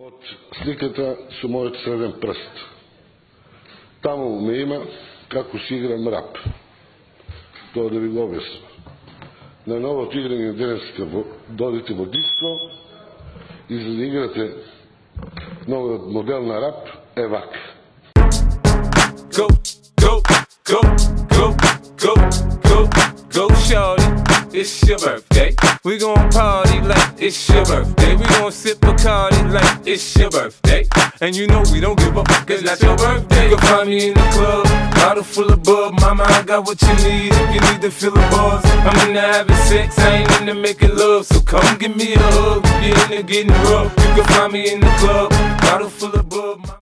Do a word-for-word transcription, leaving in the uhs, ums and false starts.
Под сликата со мојот среден прст. Таму ме има како си играм рап. Тоа да ви го објаснам. На новото играње денеска додите во диско и за да играте новиот модел на рап е вака. Go, go, go, go, go, go, go, shorty, it's your birthday. We gon' party like it's your birthday. We gon' sip Bacardi like it's your birthday. And you know we don't give a fuck, it's not your birthday. You can find me in the club, bottle full of bub. Mama, I got what you need if you need to feel the buzz. I'm into having sex, I ain't into making love. So come give me a hug, if you're into getting rough. You can find me in the club, bottle full of bub.